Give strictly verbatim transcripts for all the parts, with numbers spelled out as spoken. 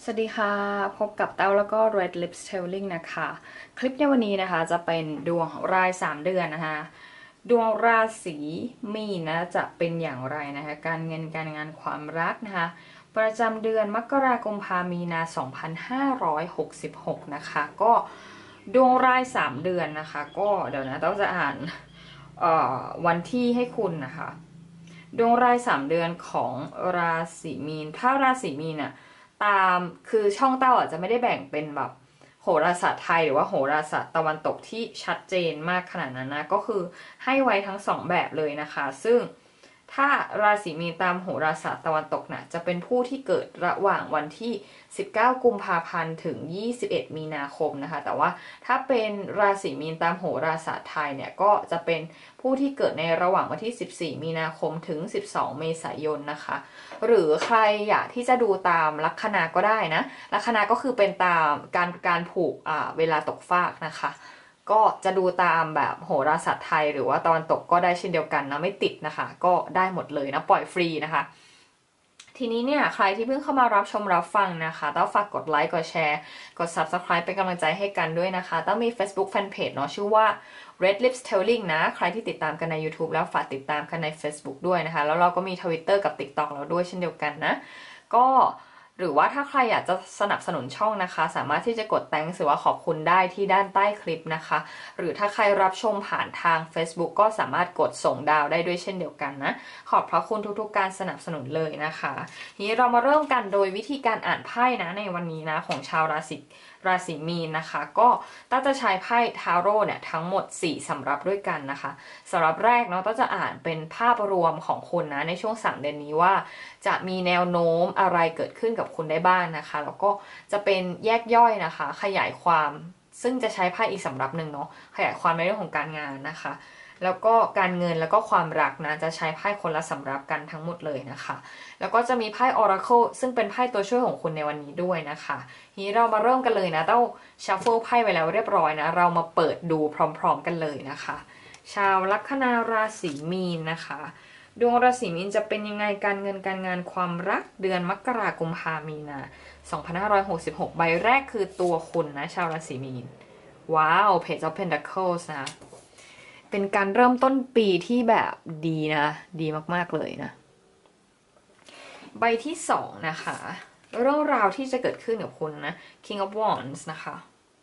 สวัสดีค่ะพบกับเต้าแล้วก็ Red Lips Telling นะคะคลิปในวันนี้นะคะจะเป็นดวงรายสามเดือนนะคะดวงราศีมีนนะจะเป็นอย่างไรนะคะการเงินการงานความรักนะคะประจำเดือนมกราคมพามีนาสองพันห้าร้อยหกสิบหกนะคะก็ดวงรายสามเดือนนะคะก็เดี๋ยวนะเต้าจะอ่านวันที่ให้คุณนะคะดวงรายสามเดือนของราศีมีนถ้าราศีมีนน่ะตามคือช่องเต้าอาจจะไม่ได้แบ่งเป็นแบบโหราศาสตร์ไทยหรือว่าโหราศาสตร์ตะวันตกที่ชัดเจนมากขนาดนั้นนะก็คือให้ไว้ทั้งสองแบบเลยนะคะซึ่งถ้าราศีมีนตามโหราศาสตร์ตะวันตกนะ่ะจะเป็นผู้ที่เกิดระหว่างวันที่สิบเก้ากุมภาพันธ์ถึงยี่สิบเอ็ดมีนาคมนะคะแต่ว่าถ้าเป็นราศีมีนตามโหราศาสตร์ไทยเนี่ยก็จะเป็นผู้ที่เกิดในระหว่างวันที่สิบสี่มีนาคมถึงสิบสองเมษายนนะคะหรือใครอยากที่จะดูตามลัคนาก็ได้นะลัคนาก็คือเป็นตามการการผูกอ่าเวลาตกฟากนะคะก็จะดูตามแบบโหราศาสตร์ไทยหรือว่าตะวันตกก็ได้เช่นเดียวกันนะไม่ติดนะคะก็ได้หมดเลยนะปล่อยฟรีนะคะทีนี้เนี่ยใครที่เพิ่งเข้ามารับชมรับฟังนะคะต้องฝากกดไลค์กดแชร์กด ซับสไครบ์ เป็นกำลังใจให้กันด้วยนะคะต้องมี เฟซบุ๊ก แฟนเพจ เนาะชื่อว่า Red Lips Telling นะใครที่ติดตามกันใน ยูทูบ แล้วฝากติดตามกันใน เฟซบุ๊ก ด้วยนะคะแล้วเราก็มี ทวิตเตอร์ กับ ติ๊กต็อก แล้วด้วยเช่นเดียวกันนะก็หรือว่าถ้าใครอยากจะสนับสนุนช่องนะคะสามารถที่จะกด แธงก์ หรือว่าขอบคุณได้ที่ด้านใต้คลิปนะคะหรือถ้าใครรับชมผ่านทาง เฟซบุ๊ก ก็สามารถกดส่งดาวได้ด้วยเช่นเดียวกันนะขอบพระคุณทุกๆการสนับสนุนเลยนะคะทีนี้เรามาเริ่มกันโดยวิธีการอ่านไพ่นะในวันนี้นะของชาวราศีราศีมีนนะคะก็ต้าจะใช้ไพ่ทาโร่เนี่ยทั้งหมดสี่สำรับด้วยกันนะคะสำหรับแรกเนาะต้าจะอ่านเป็นภาพรวมของคุณนะในช่วงสามเดือนนี้ว่าจะมีแนวโน้มอะไรเกิดขึ้นกับคุณได้บ้างนะคะแล้วก็จะเป็นแยกย่อยนะคะขยายความซึ่งจะใช้ไพ่อีกสำรับหนึ่งเนาะขยายความในเรื่องของการงานนะคะแล้วก็การเงินแล้วก็ความรักนะจะใช้ไพ่คนละสำรับกันทั้งหมดเลยนะคะแล้วก็จะมีไพ่ Oracle ซึ่งเป็นไพ่ตัวช่วยของคุณในวันนี้ด้วยนะคะทีนี้เรามาเริ่มกันเลยนะเต้าชัฟเฟิลไพ่ไว้แล้วเรียบร้อยนะเรามาเปิดดูพร้อมๆกันเลยนะคะชาวลัคนาราศีมีนนะคะดวงราศีมีนจะเป็นยังไงการเงินการงานความรักเดือนมกราคมพามีนาสองพันห้าร้อยหกสิบหกใบแรกคือตัวคุณนะชาวราศีมีนว้าว Page of Pentacles นะเป็นการเริ่มต้นปีที่แบบดีนะดีมากๆเลยนะใบที่สองนะคะเรื่องราวที่จะเกิดขึ้นกับคุณนะ King of Wands นะคะ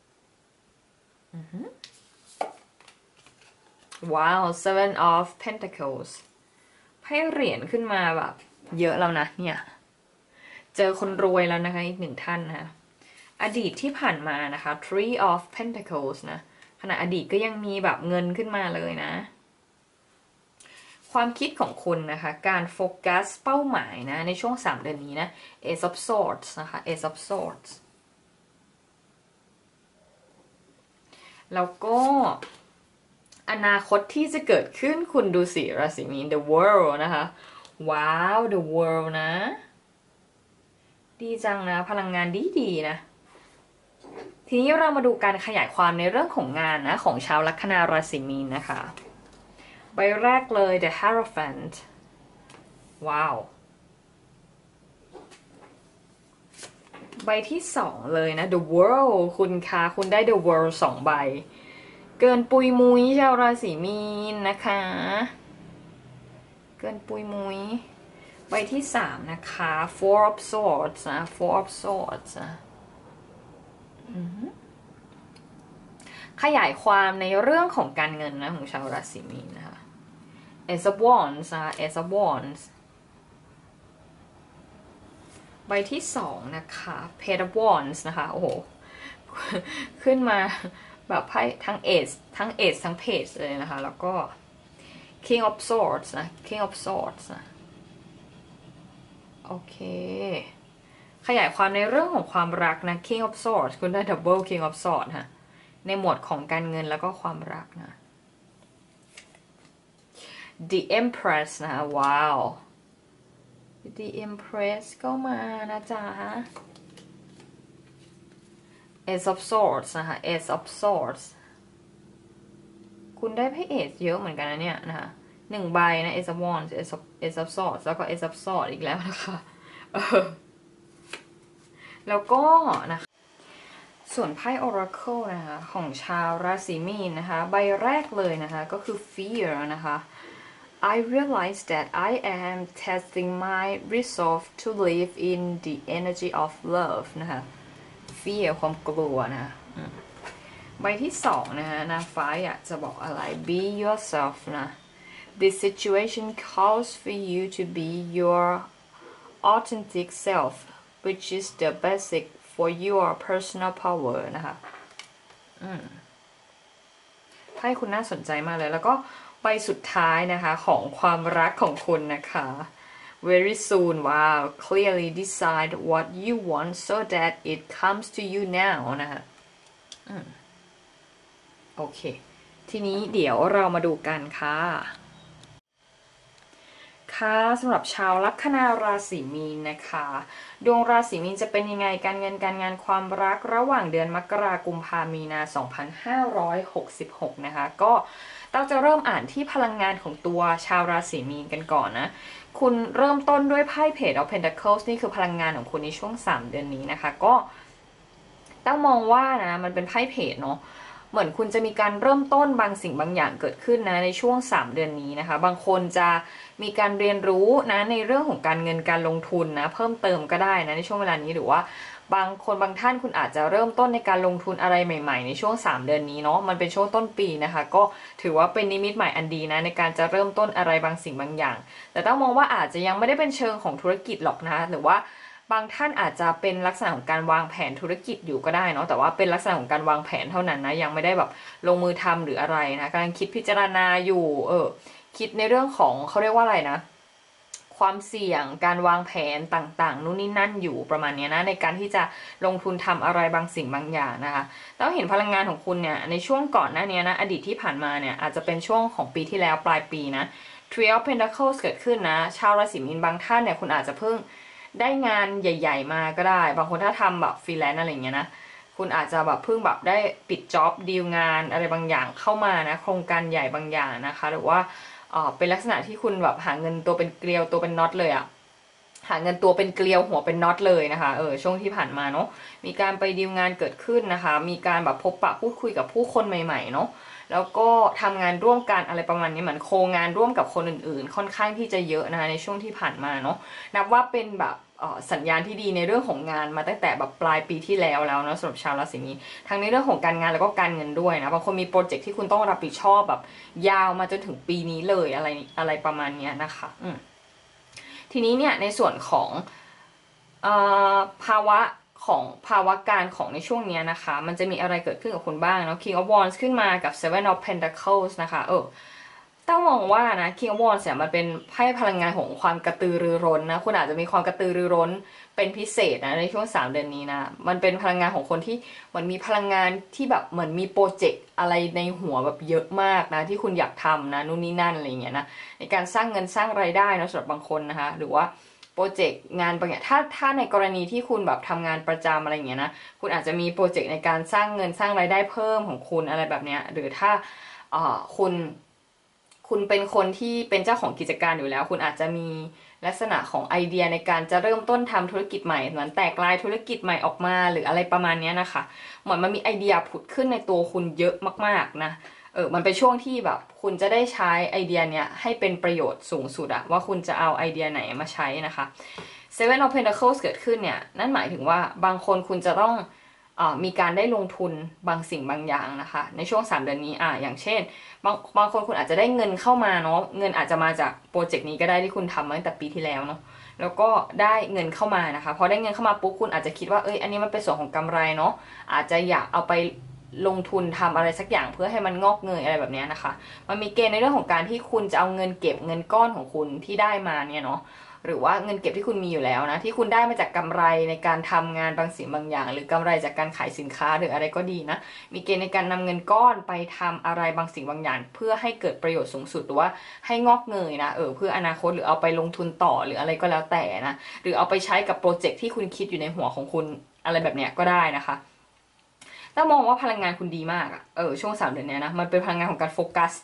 ว้าว Seven of Pentacles ไพ่เหรียญขึ้นมาแบบเยอะแล้วนะเนี่ยเจอคนรวยแล้วนะคะอีกหนึ่งท่านนะอดีตที่ผ่านมานะคะ Three of Pentacles นะขณะอดีตก็ยังมีแบบเงินขึ้นมาเลยนะความคิดของคุณนะคะการโฟกัสเป้าหมายนะในช่วงสามเดือนนี้นะ Ace of Swords นะคะ Ace of Swords แล้วก็อนาคตที่จะเกิดขึ้นคุณดูสิราศีมีน The World นะคะว้าว The World นะดีจังนะพลังงานดีดีนะทีนี้เรามาดูการขยายความในเรื่องของงานนะของชาวลัคนาราศีมีนนะคะใบแรกเลย The Hierophant ว้าวใบที่สองเลยนะ The World คุณคะคุณได้ The World สองใบเกินปุยมุยชาวราศีมีนนะคะเกินปุยมุยใบที่สามนะคะ Four of Swords นะ Four of Swords นะขยายความในเรื่องของการเงินนะของชาวราศีมีนนะคะ Ace of Wands นะ Ace of Wands ใบที่สองนะคะ Page of Wands นะคะโอ้โหขึ้นมาแบบไพ่ทั้ง Ace ทั้ง Ace ทั้ง Page เลยนะคะแล้วก็ King of Swords นะ King of Swords นะโอเคขยายความในเรื่องของความรักนะ King of Swords คุณได้ Double King of Swords ค่ะในหมวดของการเงินแล้วก็ความรักนะ The Empress นะว้าว The Empress ก็มานะจ๊ะ Ace of Swords นะคะ Ace of Swords คุณได้ไพ่ Ace เยอะเหมือนกันนะเนี่ยนะคะหนึ่งใบนะ Ace of Wands Ace of Ace of Swords แล้วก็ Ace of Swords อีกแล้วนะคะแล้วก็นะคะส่วนไพ่ Oracle นะคะของชาวราศีมีนนะคะใบแรกเลยนะคะก็คือ Fear นะคะ I realize that I am testing my resolve to live in the energy of love นะคะ Fear ความกลัวนะใบที่สองนะคะนางฟ้าอยากจะบอกอะไร Be yourself นะ This situation calls for you to be your authentic self which is the basic for your personal power นะคะไพ่คุณน่าสนใจมากเลยแล้วก็ใบสุดท้ายนะคะของความรักของคุณนะคะ very soon wow clearly decide what you want so that it comes to you now นะคะโอเคทีนี้เดี๋ยวเรามาดูกันค่ะค่ะสำหรับชาวลัคนาราศีมีนนะคะดวงราศีมีนจะเป็นยังไงการเงินการงานความรักระหว่างเดือนมกราคมกุมภามีนาสองพันห้าร้อยหกสิบหกนะคะก็เราจะเริ่มอ่านที่พลังงานของตัวชาวราศีมีนกันก่อนนะคุณเริ่มต้นด้วยไพ่ Page of Pentacles นี่คือพลังงานของคุณในช่วงสามเดือนนี้นะคะก็ต้องมองว่านะมันเป็นไพ่เพจเนาะเหมือนคุณจะมีการเริ่มต้นบางสิ่งบางอย่างเกิดขึ้นนะในช่วงสามเดือนนี้นะคะบางคนจะมีการเรียนรู้นะในเรื่องของการเงินการลงทุนนะเพิ่มเติมก็ได้นะในช่วงเวลานี้หรือว่าบางคนบางท่านคุณอาจจะเริ่มต้นในการลงทุนอะไรใหม่ๆในช่วงสามเดือนนี้เนาะมันเป็นช่วงต้นปีนะคะก็ถือว่าเป็นนิมิตใหม่อันดีนะในการจะเริ่มต้นอะไรบางสิ่งบางอย่างแต่ต้องมองว่าอาจจะยังไม่ได้เป็นเชิงของธุรกิจหรอกนะหรือว่าบางท่านอาจจะเป็นลักษณะของการวางแผนธุรกิจอยู่ก็ได้เนาะแต่ว่าเป็นลักษณะของการวางแผนเท่านั้นนะยังไม่ได้แบบลงมือทำหรืออะไรนะกำลังคิดพิจารณาอยู่เออคิดในเรื่องของเขาเรียกว่าอะไรนะความเสี่ยงการวางแผนต่างๆนู่นนี่นั่นอยู่ประมาณนี้นะในการที่จะลงทุนทำอะไรบางสิ่งบางอย่างนะคะแล้วเห็นพลังงานของคุณเนี่ยในช่วงก่อนหน้านี้นะอดีตที่ผ่านมาเนี่ยอาจจะเป็นช่วงของปีที่แล้วปลายปีนะ Three of Pentacles เกิดขึ้นนะชาวราศีมีนบางท่านเนี่ยคุณอาจจะเพิ่งได้งานใหญ่ๆมาก็ได้บางคนถ้าทำแบบฟรีแลนซ์อะไรเงี้ยนะคุณอาจจะแบบเพิ่งแบบได้ปิดจ็อบดีลงานอะไรบางอย่างเข้ามานะโครงการใหญ่บางอย่างนะคะหรือว่าเออเป็นลักษณะที่คุณแบบหาเงินตัวเป็นเกลียวตัวเป็นน็อตเลยอะหาเงินตัวเป็นเกลียวหัวเป็นน็อตเลยนะคะเออช่วงที่ผ่านมาเนาะมีการไปดีลงานเกิดขึ้นนะคะมีการแบบพบปะพูดคุยกับผู้คนใหม่ๆเนาะแล้วก็ทำงานร่วมกันอะไรประมาณนี้เหมือนโคงานร่วมกับคนอื่นๆค่อนข้างที่จะเยอะนะคะในช่วงที่ผ่านมาเนาะนับว่าเป็นแบบสัญญาณที่ดีในเรื่องของงานมาตั้งแต่แบบปลายปีที่แล้วแล้วนะสำหรับชาวราศีมีนทั้งในเรื่องของการงานแล้วก็การเงินด้วยนะบางคนมีโปรเจกต์ที่คุณต้องรับผิดชอบแบบยาวมาจนถึงปีนี้เลยอะไรอะไรประมาณนี้นะคะอืมทีนี้เนี่ยในส่วนของภาวะของภาวะการของในช่วงนี้นะคะมันจะมีอะไรเกิดขึ้นกับคุณบ้างเนาะ King of Wands ขึ้นมากับ Seven of Pentacles นะคะเออต้องมองว่านะ King of Wands เนี่ยมันเป็นไพ่พลังงานของความกระตือรือร้นนะคุณอาจจะมีความกระตือรือร้นเป็นพิเศษนะในช่วงสามเดือนนี้นะมันเป็นพลังงานของคนที่เหมือนมีพลังงานที่แบบเหมือนมีโปรเจกต์อะไรในหัวแบบเยอะมากนะที่คุณอยากทำนะนู่นนี่นั่นอะไรเงี้ยนะในการสร้างเงินสร้างรายได้นะสำหรับบางคนนะคะหรือว่าโปรเจกต์งานบางอย่างถ้าถ้าในกรณีที่คุณแบบทำงานประจำอะไรอย่างเงี้ยนะคุณอาจจะมีโปรเจกต์ในการสร้างเงินสร้างรายได้เพิ่มของคุณอะไรแบบเนี้ยหรือถ้าเอ่อคุณคุณเป็นคนที่เป็นเจ้าของกิจการอยู่แล้วคุณอาจจะมีลักษณะของไอเดียในการจะเริ่มต้นทำธุรกิจใหม่เหมือนแตกลายธุรกิจใหม่ออกมาหรืออะไรประมาณนี้นะคะเหมือนมันมีไอเดียผุดขึ้นในตัวคุณเยอะมากๆนะเออมันเป็นช่วงที่แบบคุณจะได้ใช้ไอเดียเนี้ยให้เป็นประโยชน์สูงสุดอะว่าคุณจะเอาไอเดียไหนมาใช้นะคะ Seven of Pentacles เกิดขึ้นเนี่ยนั่นหมายถึงว่าบางคนคุณจะต้องอมีการได้ลงทุนบางสิ่งบางอย่างนะคะในช่วงสามเดือนนี้อ่ะอย่างเช่นบางบางคนคุณอาจจะได้เงินเข้ามาเนาะเงินอาจจะมาจากโปรเจกต์นี้ก็ได้ที่คุณทำมาตั้งแต่ปีที่แล้วเนาะแล้วก็ได้เงินเข้ามานะคะพอได้เงินเข้ามาปุ๊บคุณอาจจะคิดว่าเอ้ยอันนี้มันเป็นส่วนของกำไรเนาะอาจจะอยากเอาไปลงทุนทำอะไรสักอย่างเพื่อให้มันงอกเงยอะไรแบบนี้นะคะมันมีเกณฑ์ในเรื่องของการที่คุณจะเอาเงินเก็บเงินก้อนของคุณที่ได้มาเนี่ยเนาะหรือว่าเงินเก็บที่คุณมีอยู่แล้วนะที่คุณได้มาจากกำไรในการทำงานบางสิ่งบางอย่างหรือกำไรจากการขายสินค้าหรืออะไรก็ดีนะมีเกณฑ์ในการนำเงินก้อนไปทำอะไรบางสิ่งบางอย่างเพื่อให้เกิดประโยชน์สูงสุดหรือว่าให้งอกเงยนะเออเพื่ออนาคตหรือเอาไปลงทุนต่อหรืออะไรก็แล้วแต่นะหรือเอาไปใช้กับโปรเจกต์ที่คุณคิดอยู่ในหัวของคุณอะไรแบบเนี้ยก็ได้นะคะถ้ามองว่าพลังงานคุณดีมากอะเออช่วงสามเดือนนี้นะมันเป็นพลังงานของการโฟกัส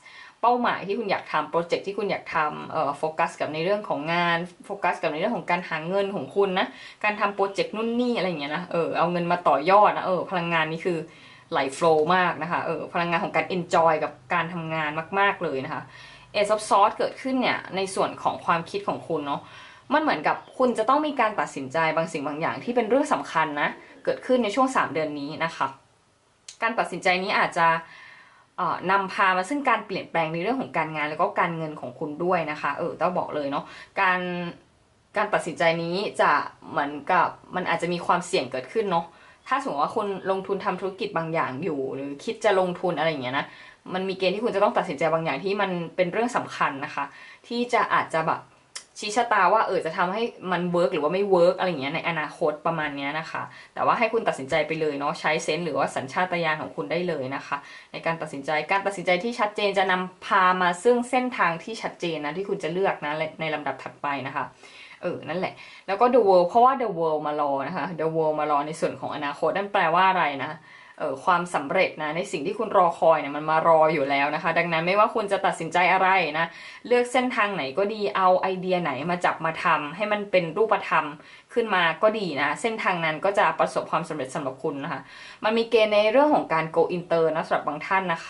ป้าหมายที่คุณอยากทำโปรเจกต์ที่คุณอยากทำเอ่อโฟกัสกับในเรื่องของงานโฟกัสกับในเรื่องของการหาเงินของคุณนะการทำโปรเจกต์นู่นนี่อะไรอย่างเงี้ยนะเออเอาเงินมาต่อยอดนะเออพลังงานนี้คือไหลโฟลว์มากนะคะเออพลังงานของการ enjoy กับการทำงานมากๆเลยนะคะ Ace of Swords เกิดขึ้นเนี่ยในส่วนของความคิดของคุณเนาะมันเหมือนกับคุณจะต้องมีการตัดสินใจบางสิ่งบางอย่างที่เป็นเรื่องสำคัญนะเกิดขึ้นในช่วงสามเดือนนี้นะคะการตัดสินใจนี้อาจจะนำพามาซึ่งการเปลี่ยนแปลงในเรื่องของการงานแล้วก็การเงินของคุณด้วยนะคะเออต้องบอกเลยเนาะการการตัดสินใจนี้จะเหมือนกับมันอาจจะมีความเสี่ยงเกิดขึ้นเนาะถ้าสมมติว่าคุณลงทุนทำธุรกิจบางอย่างอยู่หรือคิดจะลงทุนอะไรอย่างเงี้ยนะมันมีเกณฑ์ที่คุณจะต้องตัดสินใจบางอย่างที่มันเป็นเรื่องสำคัญนะคะที่จะอาจจะแบบชี้ชะตาว่าเออจะทำให้มันเวิร์กหรือว่าไม่เวิร์กอะไรอย่างเงี้ยในอนาคตประมาณนี้นะคะแต่ว่าให้คุณตัดสินใจไปเลยเนาะใช้เซนส์หรือว่าสัญชาตญาณของคุณได้เลยนะคะในการตัดสินใจการตัดสินใจที่ชัดเจนจะนำพามาซึ่งเส้นทางที่ชัดเจนนะที่คุณจะเลือกนะในลำดับถัดไปนะคะเออนั่นแหละแล้วก็ the world เพราะว่า the world มารอนะคะ the world มารอในส่วนของอนาคตนั่นแปลว่าอะไรนะเออความสำเร็จนะในสิ่งที่คุณรอคอยเนี่ยมันมารออยู่แล้วนะคะดังนั้นไม่ว่าคุณจะตัดสินใจอะไรนะเลือกเส้นทางไหนก็ดีเอาไอเดียไหนมาจับมาทำให้มันเป็นรูปธรรมขึ้นมาก็ดีนะเส้นทางนั้นก็จะประสบความสำเร็จสำหรับคุณนะคะมันมีเกณฑ์ในเรื่องของการ go inter นะสำหรับบางท่านนะคะ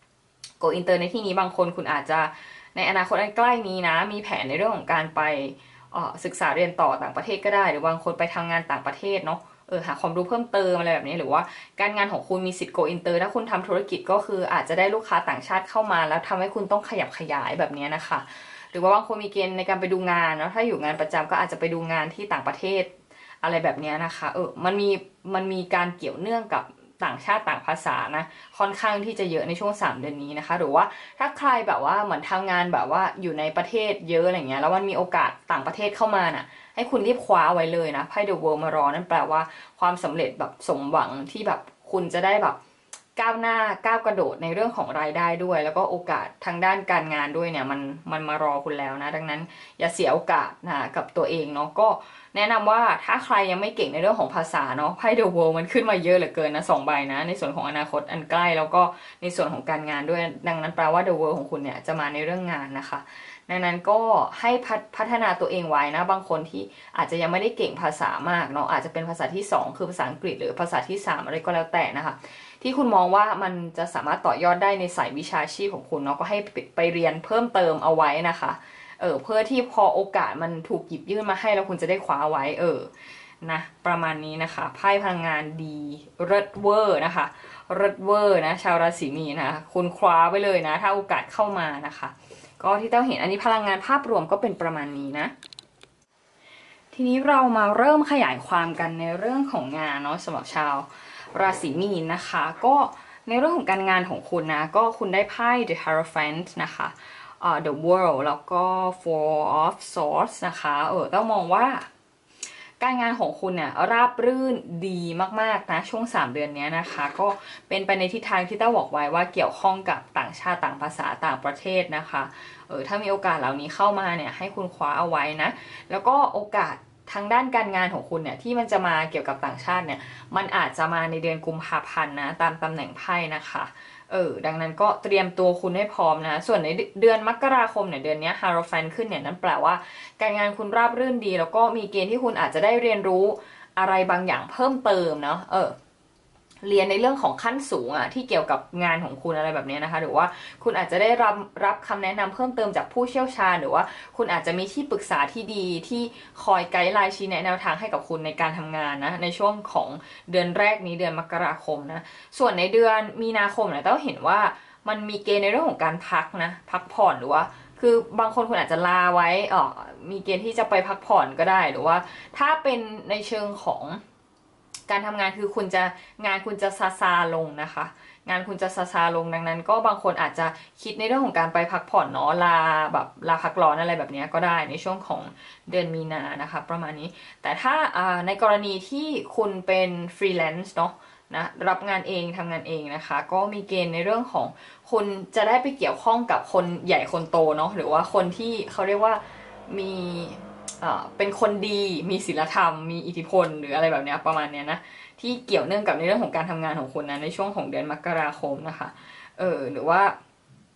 go inter ในที่นี้บางคนคุณอาจจะในอนาคตอันใกล้นี้นะมีแผนในเรื่องของการไปศึกษาเรียนต่อต่างประเทศก็ได้หรือบางคนไปทำงานต่างประเทศเนาะเออหาความรู้เพิ่มเติมอะไรแบบนี้หรือว่าการงานของคุณมีสิทธิ์ go inter ถ้าคุณทำธุรกิจก็คืออาจจะได้ลูกค้าต่างชาติเข้ามาแล้วทำให้คุณต้องขยับขยายแบบนี้นะคะหรือว่าบางคนมีเกณฑ์ในการไปดูงานเนาะถ้าอยู่งานประจำก็อาจจะไปดูงานที่ต่างประเทศอะไรแบบนี้นะคะเออมันมีมันมีการเกี่ยวเนื่องกับต่างชาติต่างภาษานะค่อนข้างที่จะเยอะในช่วงสามเดือนนี้นะคะหรือว่าถ้าใครแบบว่าเหมือนทำงานแบบว่าอยู่ในประเทศเยอะอะไรเงี้ยแล้วมันมีโอกาสต่างประเทศเข้ามาน่ะให้คุณรีบคว้าไว้เลยนะไพ่ The World มารอนั่นแปลว่าความสำเร็จแบบสมหวังที่แบบคุณจะได้แบบก้าวหน้าก้าวกระโดดในเรื่องของรายได้ด้วยแล้วก็โอกาสทางด้านการงานด้วยเนี่ยมันมันมารอคุณแล้วนะดังนั้นอย่าเสียโอกาสนะกับตัวเองเนาะก็แนะนำว่าถ้าใครยังไม่เก่งในเรื่องของภาษาเนาะไพ่ The World มันขึ้นมาเยอะเหลือเกินนะสองใบนะในส่วนของอนาคตอันใกล้แล้วก็ในส่วนของการงานด้วยดังนั้นแปลว่า The World ของคุณเนี่ยจะมาในเรื่องงานนะคะดังนั้นก็ให้พัฒนาตัวเองไว้นะบางคนที่อาจจะยังไม่ได้เก่งภาษามากเนาะอาจจะเป็นภาษาที่สองคือภาษาอังกฤษหรือภาษาที่สามอะไรก็แล้วแต่นะคะที่คุณมองว่ามันจะสามารถต่อยอดได้ในสายวิชาชีพของคุณเนาะก็ให้ไปเรียนเพิ่มเติมเอาไว้นะคะเออเพื่อที่พอโอกาสมันถูกหยิบยื่นมาให้แล้วคุณจะได้คว้าไว้เออนะประมาณนี้นะคะไพ่พลังงานดีเลิศเวอร์นะคะเลิศเวอร์นะชาวราศีมีนนะคุณคว้าไว้เลยนะถ้าโอกาสเข้ามานะคะก็ที่เต้าเห็นอันนี้พลังงานภาพรวมก็เป็นประมาณนี้นะทีนี้เรามาเริ่มขยายความกันในเรื่องของงานเนาะสำหรับชาวราศีมีนนะคะก็ในเรื่องของการงานของคุณนะก็คุณได้ไพ่ The Hierophant นะคะ uh, The World แล้วก็ Four of Swords นะคะเออต้องมองว่าการงานของคุณเนี่ยราบรื่นดีมากๆนะช่วงสามเดือนนี้นะคะก็เป็นไปในทิศทางที่ต้าบอกไว้ว่าเกี่ยวข้องกับต่างชาติต่างภาษาต่างประเทศนะคะเออถ้ามีโอกาสเหล่านี้เข้ามาเนี่ยให้คุณคว้าเอาไว้นะแล้วก็โอกาสทางด้านการงานของคุณเนี่ยที่มันจะมาเกี่ยวกับต่างชาติเนี่ยมันอาจจะมาในเดือนกุมภาพันธ์นะตามตำแหน่งไพ่นะคะเออดังนั้นก็เตรียมตัวคุณให้พร้อมนะส่วนในเดือนมกราคมเนี่ยเดือนนี้ฮาโรแฟนขึ้นเนี่ยนั่นแปลว่าการงานคุณราบรื่นดีแล้วก็มีเกณฑ์ที่คุณอาจจะได้เรียนรู้อะไรบางอย่างเพิ่มเติมเนาะเออเรียนในเรื่องของขั้นสูงอ่ะที่เกี่ยวกับงานของคุณอะไรแบบนี้นะคะหรือว่าคุณอาจจะได้รับรับคำแนะนำเพิ่มเติมจากผู้เชี่ยวชาญหรือว่าคุณอาจจะมีที่ปรึกษาที่ดีที่คอยไกด์ไลน์ชี้แนะแนวทางให้กับคุณในการทำงานนะในช่วงของเดือนแรกนี้เดือนมกราคมนะส่วนในเดือนมีนาคมเนี่ยต้องเห็นว่ามันมีเกณฑ์ในเรื่องของการพักนะพักผ่อนหรือว่าคือบางคนคุณอาจจะลาไว้เออมีเกณฑ์ที่จะไปพักผ่อนก็ได้หรือว่าถ้าเป็นในเชิงของการทำงานคือคุณจะงานคุณจะซาซาลงนะคะงานคุณจะซาซาลงดังนั้นก็บางคนอาจจะคิดในเรื่องของการไปพักผ่อนเนาะลาแบบลาพักร้อนอะไรแบบนี้ก็ได้ในช่วงของเดือนมีนานะคะประมาณนี้แต่ถ้าในกรณีที่คุณเป็นฟรีแลนซ์เนาะนะรับงานเองทำงานเองนะคะก็มีเกณฑ์ในเรื่องของคุณจะได้ไปเกี่ยวข้องกับคนใหญ่คนโตเนาะหรือว่าคนที่เขาเรียกว่ามีเป็นคนดีมีศีลธรรมมีอิทธิพลหรืออะไรแบบนี้ประมาณนี้นะที่เกี่ยวเนื่องกับในเรื่องของการทำงานของคุณนะในช่วงของเดือนมกราคมนะคะเออหรือว่าเ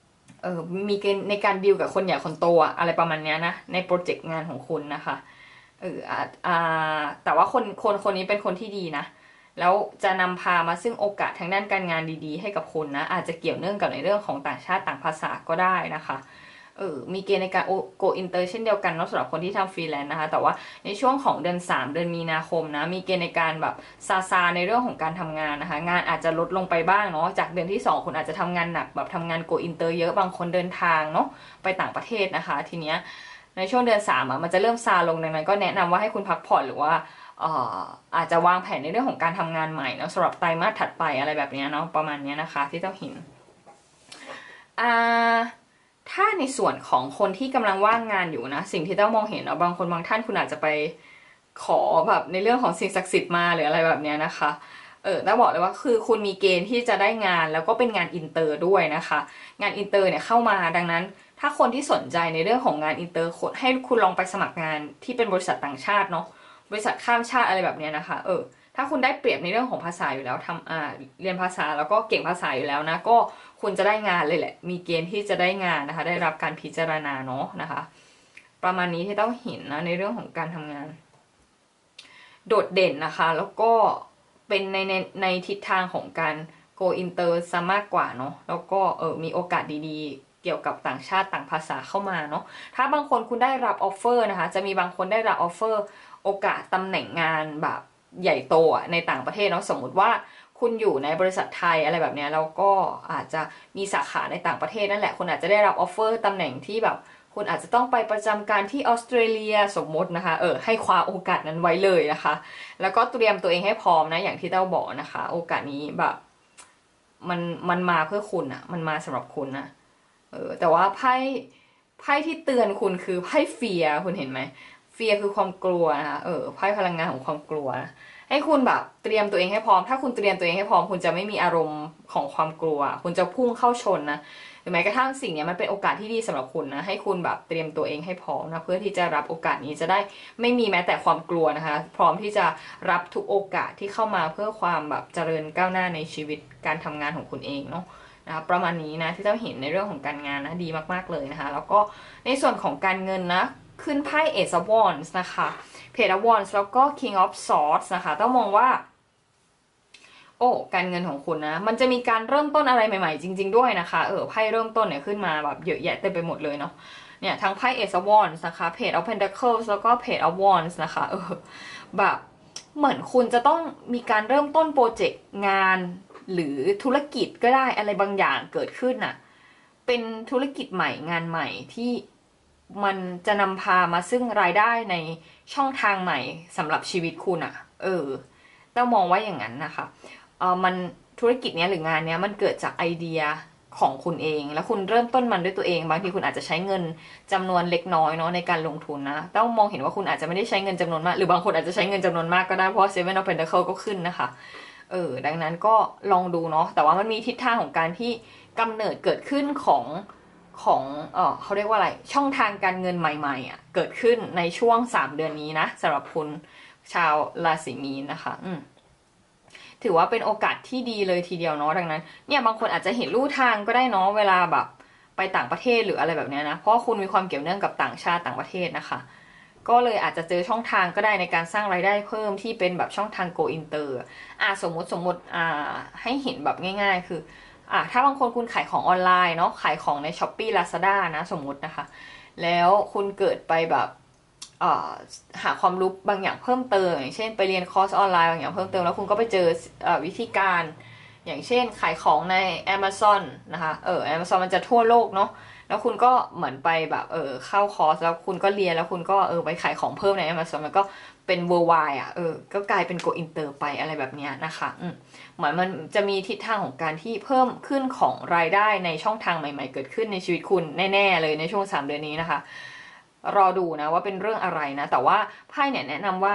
ออมีเกณฑ์ในการดีลกับคนใหญ่คนโตอะอะไรประมาณนี้นะในโปรเจกต์งานของคุณนะคะเอออ่าแต่ว่าคนคนคนนี้เป็นคนที่ดีนะแล้วจะนำพามาซึ่งโอกาสทางด้านการงานดีๆให้กับคุณนะอาจจะเกี่ยวเนื่องกับในเรื่องของต่างชาติต่างภาษาก็ได้นะคะเออมีเกณฑ์ในการโกอินเตอร์เช่นเดียวกันสำหรับคนที่ทำฟรีแลนซ์นะคะแต่ว่าในช่วงของเดือนสามเดือนมีนาคมนะมีเกณฑ์ในการแบบซาซาในเรื่องของการทำงานนะคะงานอาจจะลดลงไปบ้างเนาะจากเดือนที่สองคุณอาจจะทำงานหนักแบบทำงานโกอินเตอร์เยอะบางคนเดินทางเนาะไปต่างประเทศนะคะทีเนี้ยในช่วงเดือนสามอ่ะมันจะเริ่มซาลงดังนั้นก็แนะนำว่าให้คุณพักผ่อนหรือว่าอาจจะวางแผนในเรื่องของการทำงานใหม่นะสำหรับไตรมาสถัดไปอะไรแบบนี้เนาะประมาณนี้นะคะที่เจ้าหินอ่าถ้าในส่วนของคนที่กำลังว่างงานอยู่นะสิ่งที่เต้ามองเห็นเอาบางคนบางท่านคุณอาจจะไปขอแบบในเรื่องของสิ่งศักดิ์สิทธิ์มาหรืออะไรแบบนี้นะคะเออต้าบอกเลยว่าคือคุณมีเกณฑ์ที่จะได้งานแล้วก็เป็นงานอินเตอร์ด้วยนะคะงานอินเตอร์เนี่ยเข้ามาดังนั้นถ้าคนที่สนใจในเรื่องของงานอินเตอร์ให้คุณลองไปสมัครงานที่เป็นบริษัทต่างชาติเนาะบริษัทข้ามชาติอะไรแบบนี้นะคะเออถ้าคุณได้เปรียบในเรื่องของภาษาอยู่แล้วทำอ่าเรียนภาษาแล้วก็เก่งภาษาอยู่แล้วนะก็คุณจะได้งานเลยแหละมีเกณฑ์ที่จะได้งานนะคะได้รับการพิจารณาเนาะนะคะประมาณนี้ที่ต้องเห็นนะในเรื่องของการทำงานโดดเด่นนะคะแล้วก็เป็นในในในทิศทางของการ go inter ซะมากกว่าเนาะแล้วก็เออมีโอกาสดีๆเกี่ยวกับต่างชาติต่างภาษาเข้ามาเนาะถ้าบางคนคุณได้รับออฟเฟอร์นะคะจะมีบางคนได้รับออฟเฟอร์โอกาสตำแหน่งงานแบบใหญ่โตในต่างประเทศเนาะสมมุติว่าคุณอยู่ในบริษัทไทยอะไรแบบนี้แล้วก็อาจจะมีสาขาในต่างประเทศนั่นแหละคุณอาจจะได้รับออฟเฟอร์ตำแหน่งที่แบบคุณอาจจะต้องไปประจำการที่ออสเตรเลียสมมตินะคะเออให้คว้าโอกาสนั้นไว้เลยนะคะแล้วก็เตรียมตัวเองให้พร้อมนะอย่างที่เต้าบอกนะคะโอกาสนี้แบบมันมันมาเพื่อคุณอะมันมาสำหรับคุณนะเออแต่ว่าไพ่ไพ่ที่เตือนคุณคือไพ่เฟียร์คุณเห็นไหมเฟียร์คือความกลัวนะคะเออไพ่พลังงานของความกลัวให้คุณแบบเตรียมตัวเองให้พร้อมถ้าคุณเตรียมตัวเองให้พร้อมคุณจะไม่มีอารมณ์ของความกลัวคุณจะพุ่งเข้าชนนะหรือแม้กระทั่งสิ่งนี้มันเป็นโอกาสที่ดีสำหรับคุณนะให้คุณแบบเตรียมตัวเองให้พร้อมนะเพื่อที่จะรับโอกาสนี้จะได้ไม่มีแม้แต่ความกลัวนะคะพร้อมที่จะรับทุกโอกาสที่เข้ามาเพื่อความแบบเจริญก้าวหน้าในชีวิตการทำงานของคุณเองเนาะนะคะประมาณนี้นะที่เราเห็นในเรื่องของการงานนะดีมากๆเลยนะคะแล้วก็ในส่วนของการเงินนะขึ้นไพ่ Ace of Wands นะคะ Page of Wands แล้วก็ King of Swords นะคะต้องมองว่าโอ้การเงินของคุณนะมันจะมีการเริ่มต้นอะไรใหม่ๆจริงๆด้วยนะคะเออไพ่เริ่มต้นเนี่ยขึ้นมาแบบเยอะแยะเต็มไปหมดเลยเนาะเนี่ยทั้งไพ่ Ace of Wands นะคะ Page of Pentacles แล้วก็ Page of Wands นะคะเออแบบเหมือนคุณจะต้องมีการเริ่มต้นโปรเจกต์งานหรือธุรกิจก็ได้อะไรบางอย่างเกิดขึ้นน่ะเป็นธุรกิจใหม่งานใหม่ที่มันจะนำพามาซึ่งรายได้ในช่องทางใหม่สำหรับชีวิตคุณอะเออต้องมองว่าอย่างนั้นนะคะเออมันธุรกิจเนี้ยหรืองานเนี้ยมันเกิดจากไอเดียของคุณเองแล้วคุณเริ่มต้นมันด้วยตัวเองบางทีคุณอาจจะใช้เงินจำนวนเล็กน้อยเนาะในการลงทุนนะต้องมองเห็นว่าคุณอาจจะไม่ได้ใช้เงินจำนวนมากหรือบางคนอาจจะใช้เงินจำนวนมากก็ได้เพราะ Seven of Pentacles ก็ขึ้นนะคะเออดังนั้นก็ลองดูเนาะแต่ว่ามันมีทิศทางของการที่กำเนิดเกิดขึ้นของของเออเขาเรียกว่าอะไรช่องทางการเงินใหม่ๆอ่ะเกิดขึ้นในช่วงสามเดือนนี้นะสำหรับคุณชาวราศีมีนนะคะอืมถือว่าเป็นโอกาสที่ดีเลยทีเดียวเนาะดังนั้นเนี่ยบางคนอาจจะเห็นลู่ทางก็ได้เนาะเวลาแบบไปต่างประเทศหรืออะไรแบบนี้นะเพราะคุณมีความเกี่ยวเนื่องกับต่างชาติต่างประเทศนะคะก็เลยอาจจะเจอช่องทางก็ได้ในการสร้างรายได้เพิ่มที่เป็นแบบช่องทาง go inter อ่าสมมติสมมติอ่าให้เห็นแบบง่ายๆคืออ่าถ้าบางคนคุณขายของออนไลน์เนาะขายของใน Shopee Lazada นะสมมตินะคะแล้วคุณเกิดไปแบบหาความรู้บางอย่างเพิ่มเติมอย่างเช่นไปเรียนคอร์สออนไลน์บางอย่างเพิ่มเติมแล้วคุณก็ไปเจอวิธีการอย่างเช่นขายของใน Amazon นะคะเออ Amazon มันจะทั่วโลกเนาะแล้วคุณก็เหมือนไปแบบเออเข้าคอร์สแล้วคุณก็เรียนแล้วคุณก็เออไปขายของเพิ่มใน Amazon มันก็เป็น worldwide อ่ะเออก็กลายเป็น go inter ไปอะไรแบบนี้นะคะอืมเหมือนมันจะมีทิศทางของการที่เพิ่มขึ้นของรายได้ในช่องทางใหม่ๆเกิดขึ้นในชีวิตคุณแน่ๆเลยในช่วงสามเดือนนี้นะคะรอดูนะว่าเป็นเรื่องอะไรนะแต่ว่าไพ่เนี่ยแนะนำว่า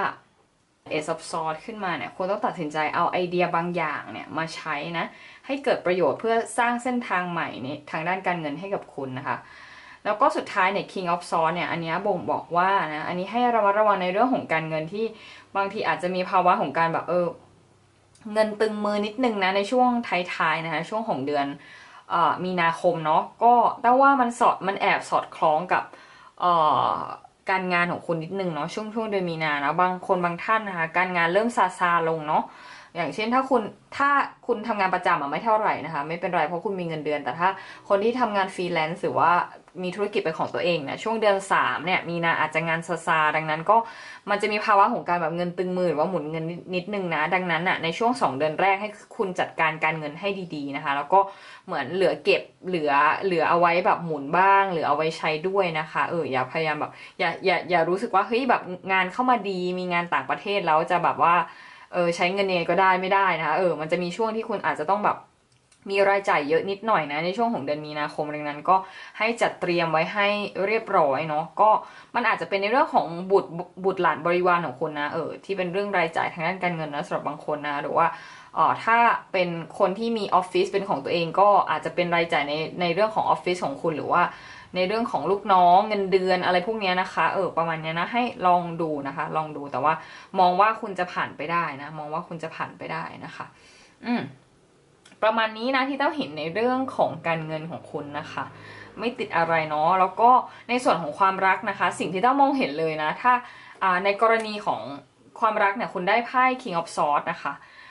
Ace of Swords ขึ้นมาเนี่ยคุณต้องตัดสินใจเอาไอเดียบางอย่างเนี่ยมาใช้นะให้เกิดประโยชน์เพื่อสร้างเส้นทางใหม่ในทางด้านการเงินให้กับคุณนะคะแล้วก็สุดท้ายเนี่ย King of Swords เนี่ยอันนี้บ่งบอกว่านะอันนี้ให้ระมัดระวังในเรื่องของการเงินที่บางทีอาจจะมีภาวะของการแบบเออเงินตึงมือนิดนึงนะในช่วงท้ายๆนะคะช่วงของเดือนมีนาคมเนาะก็แต่ว่ามันสอดมันแอบสอดคล้องกับการงานของคุณนิดนึงเนาะช่วงช่วงเดือนมีนานะบางคนบางท่านนะคะการงานเริ่มซาซาลงเนาะอย่างเช่นถ้าคุณถ้าคุณทำงานประจำอะไม่เท่าไหร่นะคะไม่เป็นไรเพราะคุณมีเงินเดือนแต่ถ้าคนที่ทำงานฟรีแลนซ์หรือว่ามีธุรกิจเป็นของตัวเองเนี่ยช่วงเดือนสามเนี่ยมีนาอาจจะงานซาซาดังนั้นก็มันจะมีภาวะของการแบบเงินตึงมือหรือว่าหมุนเงินนิดนึงนะดังนั้นอ่ะในช่วงสองเดือนแรกให้คุณจัดการการเงินให้ดีๆนะคะแล้วก็เหมือนเหลือเก็บเหลือเหลือเอาไว้แบบหมุนบ้างหรือเอาไว้ใช้ด้วยนะคะเอออย่าพยายามแบบอย่าอย่าอย่ารู้สึกว่าเฮ้ยแบบงานเข้ามาดีมีงานต่างประเทศแล้วจะแบบว่าเออใช้เงินเองก็ได้ไม่ได้นะคะเออมันจะมีช่วงที่คุณอาจจะต้องแบบมีรายจ่ายเยอะนิดหน่อยนะในช่วงของเดือนมีนาคมดังนั้นก็ให้จัดเตรียมไว้ให้เรียบร้อยเนาะก็มันอาจจะเป็นในเรื่องของบุตรบุตรหลานบริวารของคุณนะเออที่เป็นเรื่องรายจ่ายทางด้านการเงินนะสำหรับบางคนนะหรือว่าเออถ้าเป็นคนที่มีออฟฟิศเป็นของตัวเองก็อาจจะเป็นรายจ่ายในในเรื่องของออฟฟิศของคุณหรือว่าในเรื่องของลูกน้องเงินเดือนอะไรพวกนี้นะคะเออประมาณนี้นะให้ลองดูนะคะลองดูแต่ว่ามองว่าคุณจะผ่านไปได้นะมองว่าคุณจะผ่านไปได้นะคะอืมประมาณนี้นะที่เต้าเห็นในเรื่องของการเงินของคุณนะคะไม่ติดอะไรเนาะแล้วก็ในส่วนของความรักนะคะสิ่งที่เต้ามองเห็นเลยนะถ้าในกรณีของความรักเนี่ยคุณได้ไพ่ King of Swords นะคะ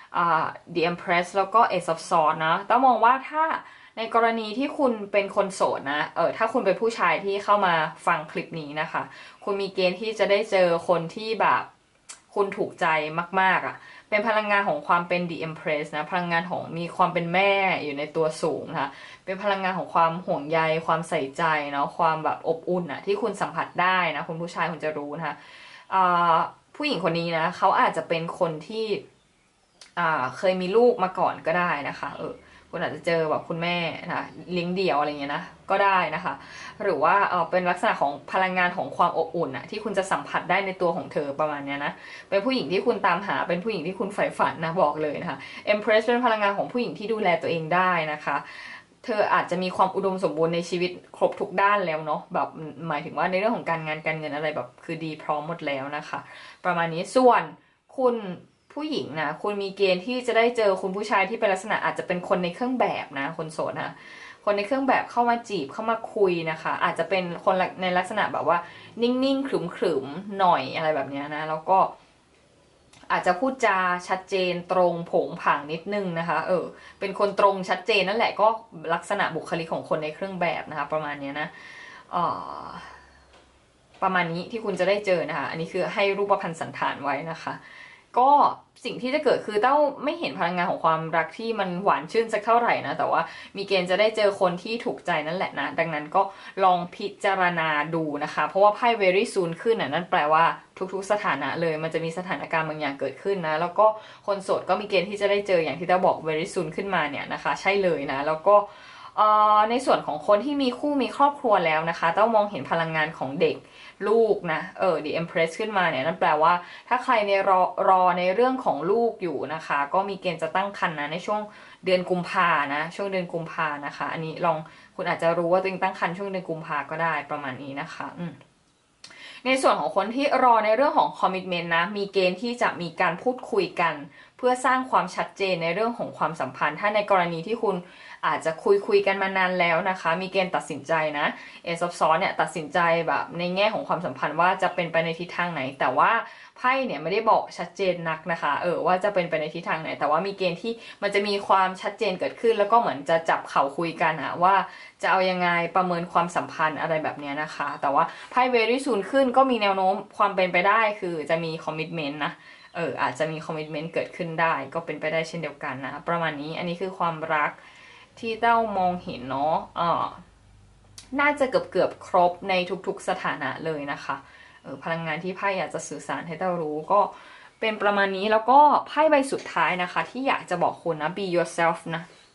The Empress แล้วก็ Ace of Swords นะเต้ามองว่าถ้าในกรณีที่คุณเป็นคนโสดนะเออถ้าคุณเป็นผู้ชายที่เข้ามาฟังคลิปนี้นะคะคุณมีเกณฑ์ที่จะได้เจอคนที่แบบคุณถูกใจมากๆอ่ะเป็นพลังงานของความเป็น The Empress นะพลังงานของมีความเป็นแม่อยู่ในตัวสูงนะคะเป็นพลังงานของความห่วงใยความใส่ใจเนาะความแบบอบอุ่นอะที่คุณสัมผัสได้นะคุณผู้ชายคุณจะรู้นะคะผู้หญิงคนนี้นะเขาอาจจะเป็นคนที่เคยมีลูกมาก่อนก็ได้นะคะเออคุณอาจจะเจอแบบคุณแม่นะเลี้ยงเดี่ยวอะไรเงี้ยนะก็ได้นะคะหรือว่าเออเป็นลักษณะของพลังงานของความอบอุ่นอะที่คุณจะสัมผัสได้ในตัวของเธอประมาณเนี้ยนะเป็นผู้หญิงที่คุณตามหาเป็นผู้หญิงที่คุณใฝ่ฝันนะบอกเลยนะคะ Empress เป็นพลังงานของผู้หญิงที่ดูแลตัวเองได้นะคะเธออาจจะมีความอุดมสมบูรณ์ในชีวิตครบทุกด้านแล้วเนาะแบบหมายถึงว่าในเรื่องของการงานการเงินอะไรแบบคือดีพร้อมหมดแล้วนะคะประมาณนี้ส่วนคุณผู้หญิงนะคุณมีเกณฑ์ที่จะได้เจอคุณผู้ชายที่เป็นลักษณะอาจจะเป็นคนในเครื่องแบบนะคนโสดนะคนในเครื่องแบบเข้ามาจีบเข้ามาคุยนะคะอาจจะเป็นคนในลักษณะแบบว่านิ่งๆขรึมๆหน่อยอะไรแบบนี้นะแล้วก็อาจจะพูดจาชัดเจนตรงผงผางนิดนึงนะคะเออเป็นคนตรงชัดเจนนั่นแหละก็ลักษณะบุคลิกของคนในเครื่องแบบนะคะประมาณนี้นะเอ่อประมาณนี้ที่คุณจะได้เจอนะคะอันนี้คือให้รูปพรรณสันฐานไว้นะคะก็สิ่งที่จะเกิดคือเต้าไม่เห็นพลังงานของความรักที่มันหวานชื่นสักเท่าไหร่นะแต่ว่ามีเกณฑ์จะได้เจอคนที่ถูกใจนั่นแหละนะดังนั้นก็ลองพิจารณาดูนะคะเพราะว่าไพ่ very soon ขึ้นน่ะนั่นแปลว่าทุกๆสถานะเลยมันจะมีสถานการณ์บางอย่างเกิดขึ้นนะแล้วก็คนโสดก็มีเกณฑ์ที่จะได้เจออย่างที่เต้าบอก very soon ขึ้นมาเนี่ยนะคะใช่เลยนะแล้วก็ในส่วนของคนที่มีคู่มีครอบครัวแล้วนะคะเต้ามองเห็นพลังงานของเด็กลูกนะเออ The Empress ขึ้นมาเนี่ยนั่นแปลว่าถ้าใครในรอรอในเรื่องของลูกอยู่นะคะก็มีเกณฑ์จะตั้งครรภ์นะในช่วงเดือนกุมภานะช่วงเดือนกุมภานะคะอันนี้ลองคุณอาจจะรู้ว่าตัวเองตั้งครรภ์ช่วงเดือนกุมภาก็ได้ประมาณนี้นะคะอืมในส่วนของคนที่รอในเรื่องของคอมมิชเมนต์นะมีเกณฑ์ที่จะมีการพูดคุยกันเพื่อสร้างความชัดเจนในเรื่องของความสัมพันธ์ถ้าในกรณีที่คุณอาจจะคุยคุยกันมานานแล้วนะคะมีเกณฑ์ตัดสินใจนะเอซอฟซอนเนี่ยตัดสินใจแบบในแง่ของความสัมพันธ์ว่าจะเป็นไปในทิศทางไหนแต่ว่าไพ่เนี่ยไม่ได้บอกชัดเจนนักนะคะเออว่าจะเป็นไปในทิศทางไหนแต่ว่ามีเกณฑ์ที่มันจะมีความชัดเจนเกิดขึ้นแล้วก็เหมือนจะจับเข่าคุยกันอะว่าจะเอายังไงประเมินความสัมพันธ์อะไรแบบนี้นะคะแต่ว่าไพ่เวรี่ซูนขึ้นก็มีแนวโน้มความเป็นไปได้คือจะมีคอมมิชเมนต์นะเอออาจจะมีคอมมิชเมนต์เกิดขึ้นได้ก็เป็นไปได้เช่นเดียวกันนะประมาณนี้อันนี้คือความรักที่เต้ามองเห็นเนาะอ่าน่าจะเกือบเกือบครบในทุกๆสถานะเลยนะคะเออพลังงานที่ไพ่อยากจะสื่อสารให้เต้ารู้ก็เป็นประมาณนี้แล้วก็ไพ่ใบสุดท้ายนะคะที่อยากจะบอกคุณนะ be yourself นะ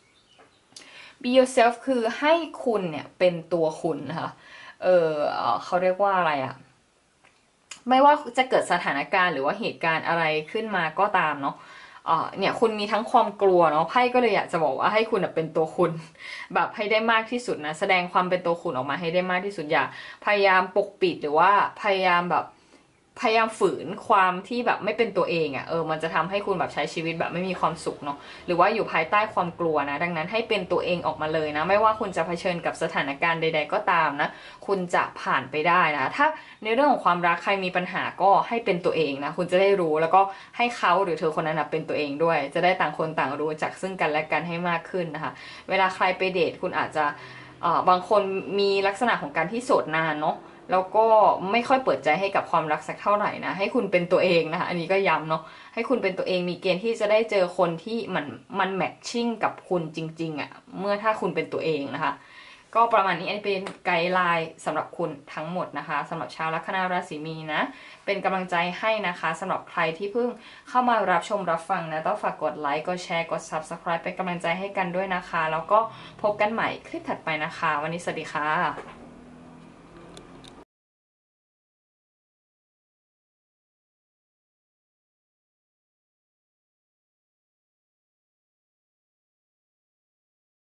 be yourself คือให้คุณเนี่ยเป็นตัวคุณนะคะเออเขาเรียกว่าอะไรอะไม่ว่าจะเกิดสถานการณ์หรือว่าเหตุการณ์อะไรขึ้นมาก็ตามเนาะเนี่ยคุณมีทั้งความกลัวเนาะไพ่ก็เลยอยากจะบอกว่าให้คุณเป็นตัวคุณแบบให้ได้มากที่สุดนะแสดงความเป็นตัวคุณออกมาให้ได้มากที่สุดอย่าพยายามปกปิดหรือว่าพยายามแบบพยายามฝืนความที่แบบไม่เป็นตัวเองอะ่ะเออมันจะทำให้คุณแบบใช้ชีวิตแบบไม่มีความสุขเนาะหรือว่าอยู่ภายใต้ความกลัวนะดังนั้นให้เป็นตัวเองออกมาเลยนะไม่ว่าคุณจะเผชิญกับสถานการณ์ใดๆก็ตามนะคุณจะผ่านไปได้นะถ้าในเรื่องของความรักใครมีปัญหาก็ให้เป็นตัวเองนะคุณจะได้รู้แล้วก็ให้เขาหรือเธอคนนั้นเป็นตัวเองด้วยจะได้ต่างคนต่างรู้จักซึ่งกันและกันให้มากขึ้นนะคะเวลาใครไปเดทคุณอาจจะบางคนมีลักษณะของการที่โสดนานเนาะแล้วก็ไม่ค่อยเปิดใจให้กับความรักสักเท่าไหร่นะให้คุณเป็นตัวเองนะคะอันนี้ก็ย้ำเนาะให้คุณเป็นตัวเองมีเกณฑ์ที่จะได้เจอคนที่มันมันแมทชิ่งกับคุณจริงๆอะ่ะเมื่อถ้าคุณเป็นตัวเองนะคะก็ประมาณนี้อันนี้เป็นไกด์ไลน์สำหรับคุณทั้งหมดนะคะสำหรับชาวลัคนาราศีมีนนะเป็นกำลังใจให้นะคะสำหรับใครที่เพิ่งเข้ามารับชมรับฟังนะต้องฝากกดไลค์กดแชร์กด ซับสไครบ์ เป็นกำลังใจให้กันด้วยนะคะแล้วก็พบกันใหม่คลิปถัดไปนะคะวันนี้สวัสดีค่ะ